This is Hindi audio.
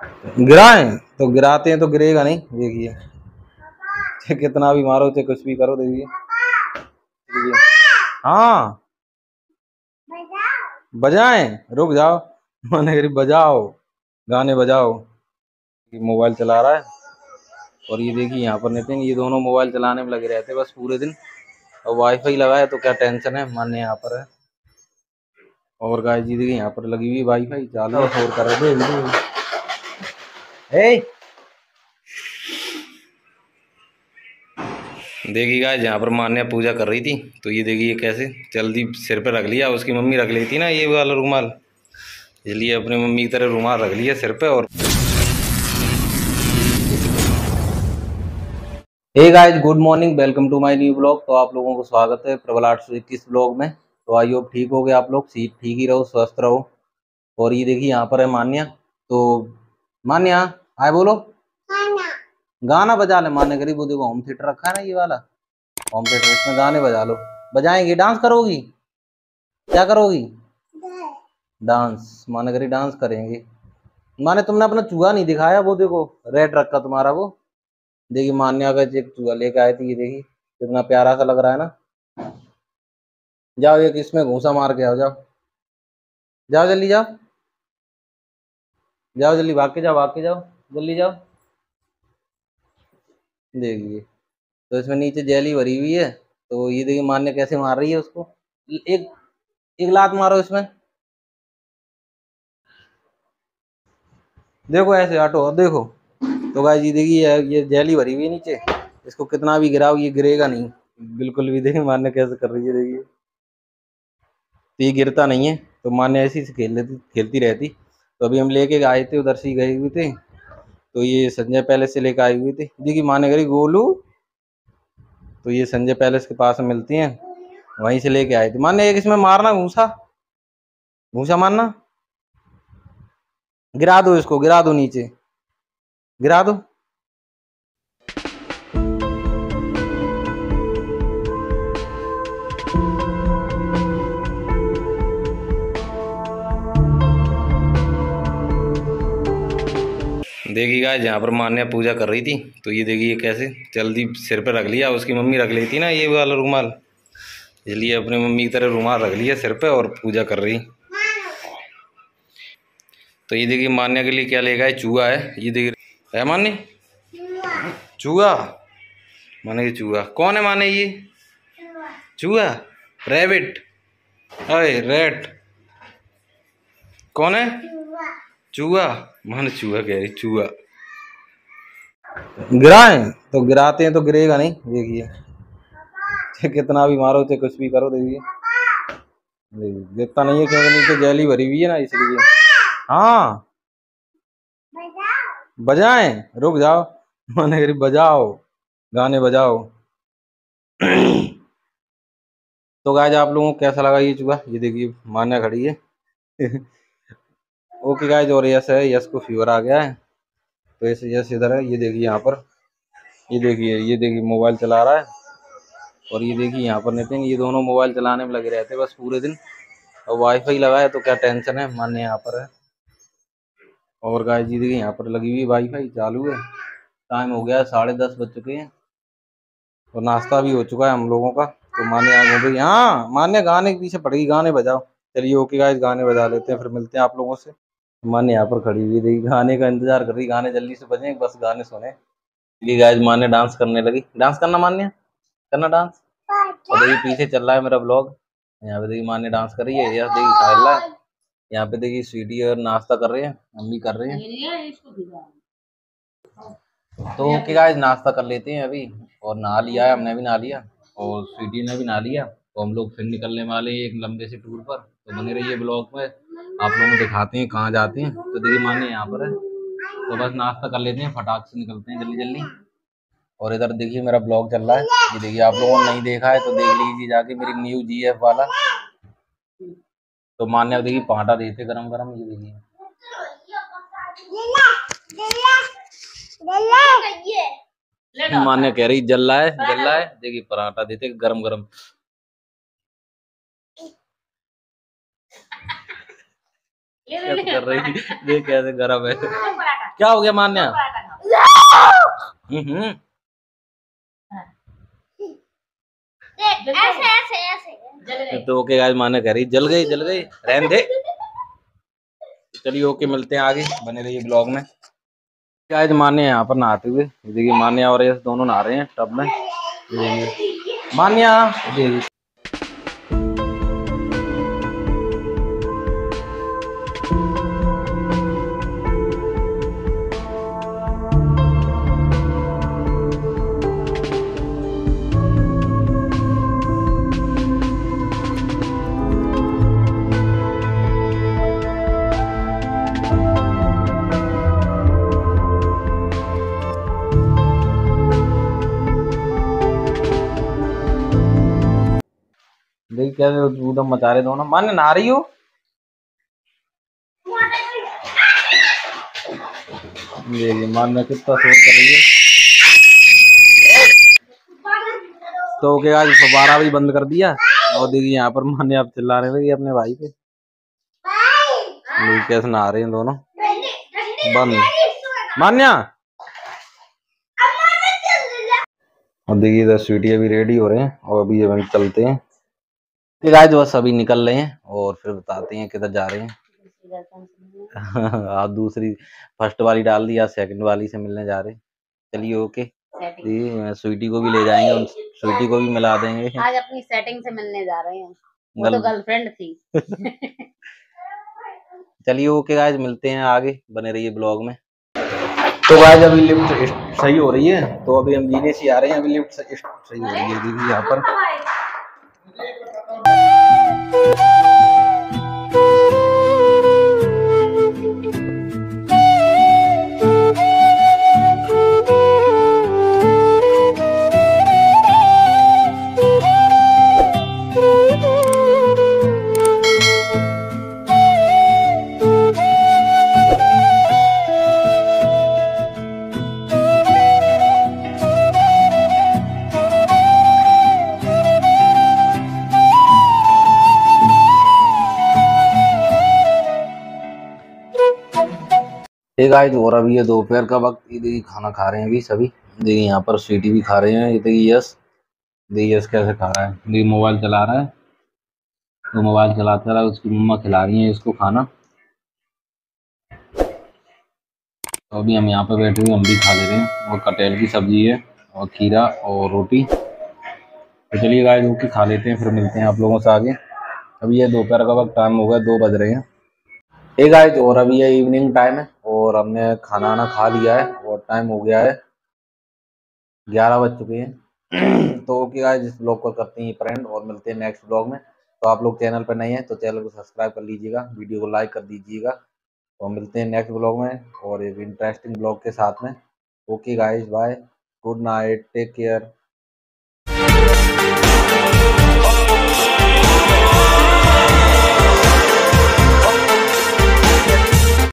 गिराए तो गिराते हैं तो गिरेगा नहीं, देखिए चाहे कितना भी मारो, चाहे कुछ भी करो, देखिए देखिए। हाँ बजाएं, रुक जाओ। मैंने कहा बजाओ, गाने बजाओ। ये मोबाइल चला रहा है और ये देखिए यहाँ पर नितिन, ये दोनों मोबाइल चलाने में लगे रहते हैं बस पूरे दिन। और वाईफाई लगा है तो क्या टेंशन है, मान्य यहाँ पर है। और गाय जी देखिए यहाँ पर लगी हुई वाईफाई चालू है, फोर कर रहे थे। देखिए गाइस यहाँ पर मान्या पूजा कर रही थी, तो ये देखिए कैसे जल्दी सिर पे रख लिया। उसकी मम्मी रख लेती ना ये वाला रुमाल, इसलिए अपनी मम्मी की तरह रुमाल रख लिया सिर पे। और hey guys, good morning, welcome to my new blog. तो आप लोगों को स्वागत है प्रबल 821 ब्लॉग में। तो आई होप ठीक हो गए आप लोग, ठीक ही रहो, स्वस्थ रहो। और ये देखिए यहाँ पर है मान्या। तो मान्या आए बोलो, गाना बजा ले। मान्या करी, वो देखो होम थिएटर रखा है ना ये वाला होम थिएटर, इसमें गाने बजा लो। बजाएंगे, डांस करोगी? क्या करोगी? डांस। माने करी डांस करेंगे। माने तुमने अपना चूहा नहीं दिखाया, वो देखो रेड रखा तुम्हारा वो। देखिए मान्या का एक चूहा लेके आए थे, ये देखिए कितना प्यारा सा लग रहा है ना। जाओ एक इसमें घूसा मार के आओ, जाओ जाओ जल्दी जाओ, जाओ जल्दी भाग के जाओ, भाग के जाओ, जल्दी जाओ। देखिए तो इसमें नीचे जेली भरी हुई है। तो ये देखिए मान्या कैसे मार रही है उसको। एक एक लात मारो इसमें, देखो ऐसे हटो, देखो। तो गाइस ये देखिए ये जेली भरी हुई है नीचे, इसको कितना भी गिराओ ये गिरेगा नहीं बिल्कुल भी। देखिए मान्या कैसे कर रही है, देखिए तो ये गिरता नहीं है। तो मान्या ऐसी से खेलती रहती। तो अभी हम लेके आए थे, उधर से ही गए हुए थे। तो ये संजय पैलेस से लेकर आए हुए थे। देखिए मान्या करी गोलू, तो ये संजय पैलेस के पास में मिलती हैं, वहीं से लेके आए थे। मान्या एक इसमें मारना घूसा, घूसा मारना, गिरा दो इसको, गिरा दो नीचे, गिरा दो। देखिए गाइस यहाँ पर मान्या पूजा कर रही थी, तो ये देखिए कैसे जल्दी सिर पे रख लिया। उसकी मम्मी रख लेती ना ये वाला रुमाल, इसलिए अपनी मम्मी की तरह रुमाल रख लिया सिर पे और पूजा कर रही। तो ये देखिए मान्या के लिए क्या लेगा है, चूहा है। ये देखिए है मान्य चूहा, माने ये चूहा कौन है? माने ये चूहा, रैबिट, अरे रेट कौन है? चूहा, माने चूहा कह रही, चूहा। गिराए तो गिराते हैं तो गिरेगा नहीं, देखिए चाहे कितना भी मारो, चाहे कुछ भी करो, देखिए गिरता नहीं है क्योंकि नीचे जेली भरी हुई है ना, इसलिए। हाँ बजाएं, रुक जाओ। मैंने करी बजाओ, गाने बजाओ। तो गाइस आप लोगों को कैसा लगा ये चूहा? ये देखिए मान्या खड़ी है। ओके गाइस, और यस है, यस को फीवर आ गया है, तो ऐसे यस इधर है। ये देखिए यहाँ पर, ये देखिए मोबाइल चला रहा है। और ये देखिए यहाँ पर नितिन, ये दोनों मोबाइल चलाने में लगे रहते हैं बस पूरे दिन। और वाईफाई लगा है तो क्या टेंशन है, मान्य यहाँ पर है। और गाइस जी देखिए यहाँ पर लगी हुई वाईफाई चालू है। टाइम हो गया है, 10:30 बज चुके हैं और नाश्ता भी हो चुका है हम लोगों का। तो मान्य यहाँ घूम रही, हाँ मान्य गाने के पीछे पड़ेगी, गाने बजाओ। चलिए ओके गाइस, गाने बजा लेते हैं, फिर मिलते हैं आप लोगों से। मान्य यहाँ पर खड़ी हुई देखिए, गाने का इंतजार कर रही, गाने जल्दी से बजे बस गाने सुने। ये गाइस मान्य डांस करने लगी। डांस करना मान्य, करना डांस। और देखिए पीछे चल रहा है मेरा ब्लॉग। यहाँ पे देखिए मान्य डांस कर रही है, यह देखिए खा रहा है। यहाँ पे देखिए स्वीटी और नाश्ता कर रहे हैं, हम भी कर रहे हैं। तो ओके गाइस, नाश्ता कर लेते हैं अभी। और नहा लिया है, हमने भी नहा लिया और स्वीटी ने भी नहा लिया। तो हम लोग फिर निकलने वाले हैं एक लंबे से टूर पर। तो बने रहिए ब्लॉग में, आप लोगों को दिखाते हैं कहाँ जाते हैं। तो देखिए मान्य यहाँ पर है, तो बस नाश्ता कर लेते हैं, फटाक से निकलते हैं जल्दी जल्दी। और इधर देखिए मेरा ब्लॉग चल रहा है, ये देखिए आप लोगों ने नहीं देखा है तो देख लीजिए जाके, मेरी न्यू जीएफ वाला। तो मान्य देखिए पराठा देते गरम गरम, ये देखिए मान्य कह रही जल रहा है, जल रहा है। देखिए पराठा देते गरम गरम। कर रही थी, देख कैसे गरम है। क्या हो गया मान्या? हम्म। ऐसे ऐसे ऐसे तो ओके गाइस, मान्या कह रही जल गई रहने दे। चलिए ओके, मिलते हैं आगे, बने रहिए ब्लॉग में। गाइस मान्या यहाँ पर नहाते हुए, देखिए मान्या और यश दोनों नहा रहे हैं टब में। मान्या देखिए। देखिए कैसे एकदम मचा रहे दोनों। मान्या नहा रही हो? देखिए मान्या कितना शोर कर रही है। तो ओके आज फव्वारा भी बंद कर दिया, और देखिए यहाँ पर मान्या अब चिल्लाने लगी अपने भाई पे। देखिए कैसे नहा रहे हैं दोनों। बंद मान्या। और देखिए इधर स्वीटी अभी रेडी हो रहे हैं, और अभी हम चलते हैं। फिर आज बस अभी निकल रहे हैं, और फिर बताते हैं किधर जा रहे हैं। आप दूसरी फर्स्ट वाली डाल दी, आज सेकंड वाली से मिलने जा रहे हैं। चलिए ओके, स्वीटी को भी ले जाएंगे, उन स्वीटी को भी मिला देंगे। आज अपनी सेटिंग से मिलने जा रहे हैं, वो तो गर्लफ्रेंड थी। चलिए ओके गाइस, मिलते हैं आगे, बने रहिए ब्लॉग में। तो गाइस अभी लिफ्ट सही हो रही है, तो अभी हम जीने से आ रहे हैं, अभी लिफ्ट सही हो रही है दीदी यहाँ पर। एक गाइस और अभी ये दोपहर का वक्त, ये देखिए खाना खा रहे हैं अभी सभी। देखिए यहाँ पर स्वीटी भी खा रहे हैं, ये देखिए यस, देखिए यस कैसे खा रहा है, देखिए मोबाइल चला रहा है। तो मोबाइल चलाता रहा, उसकी मम्मा खिला रही है इसको खाना। तो अभी हम यहाँ पे बैठे हुए हम भी खा ले रहे हैं, और कटहल की सब्जी है, और खीरा और रोटी। तो चलिए गाइस रोटी खा लेते हैं, फिर मिलते हैं आप लोगों से आगे। अभी ये दोपहर का वक्त, टाइम हो गया 2 बज रहे हैं। एक गाइस और अभी ये इवनिंग टाइम है, और हमने खाना वाना खा लिया है, और टाइम हो गया है 11 बज चुके हैं। तो ओके गाइस, इस ब्लॉग को करते हैं फ्रेंड, और मिलते हैं नेक्स्ट ब्लॉग में। तो आप लोग चैनल पर नए हैं तो चैनल को सब्सक्राइब कर लीजिएगा, वीडियो को लाइक कर दीजिएगा। तो मिलते हैं नेक्स्ट ब्लॉग में, और एक इंटरेस्टिंग ब्लॉग के साथ में। Okay guys, bye, good night, take care.